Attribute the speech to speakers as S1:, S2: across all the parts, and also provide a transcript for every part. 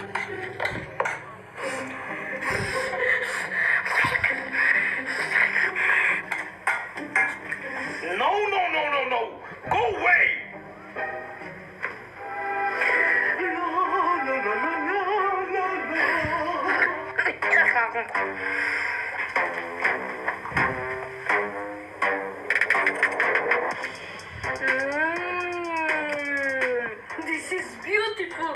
S1: No, no, no, no, no. Go away. No, no, no, no, no, no, no. This is beautiful.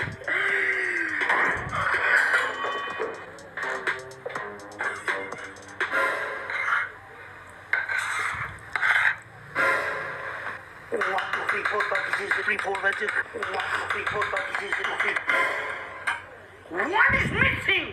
S1: What is missing?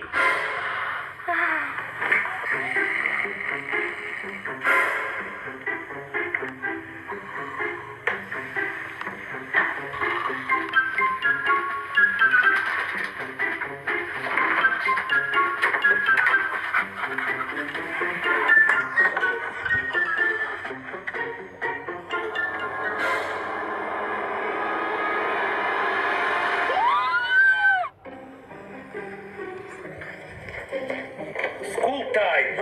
S1: School time.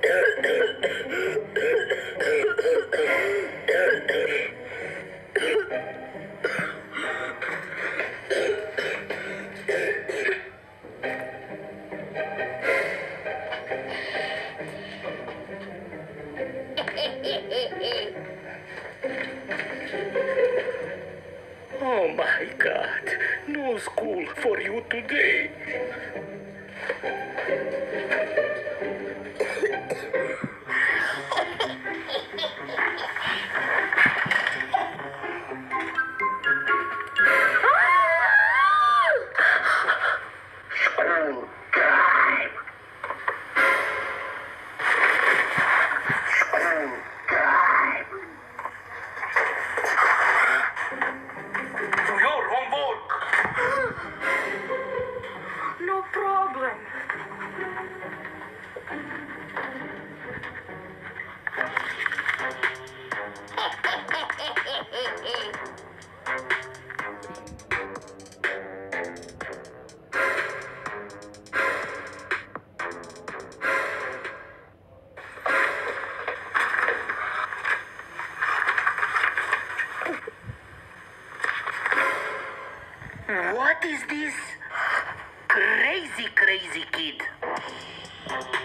S1: Oh my God, no school for you today. School time. School time. To your homework. No problem. What is this? Crazy, crazy kid.